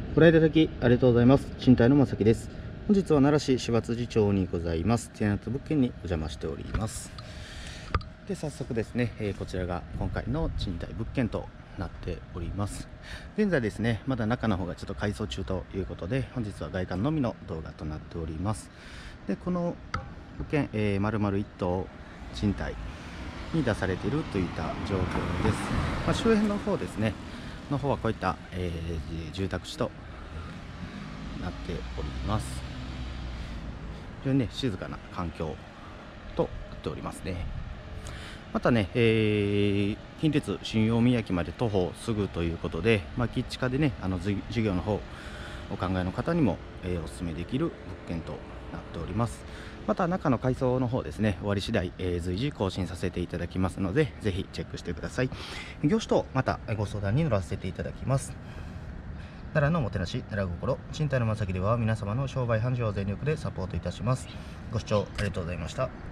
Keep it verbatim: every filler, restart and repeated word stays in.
ご来いただきありがとうございます。賃貸のまさきです。本日は奈良市芝辻町にございますテナント物件にお邪魔しております。で、早速ですね、えー、こちらが今回の賃貸物件となっております。現在ですね、まだ中の方がちょっと改装中ということで、本日は外観のみの動画となっております。で、この物件、えー、丸々一棟賃貸に出されているといった状況です。まあ、周辺の方ですねの方はこういった、えー、住宅地となっております。非常にね静かな環境となっておりますね。またね、えー、近鉄新大宮駅まで徒歩すぐということで、まあ、キッチカでねあの事業の方お考えの方にも、えー、お勧めできる物件となっております。また中の改装の方ですね、終わり次第、えー、随時更新させていただきますので、ぜひチェックしてください。業種とまたご相談に乗らせていただきます。奈良のおもてなし、奈良心、賃貸のまさきでは皆様の商売繁盛を全力でサポートいたします。ご視聴ありがとうございました。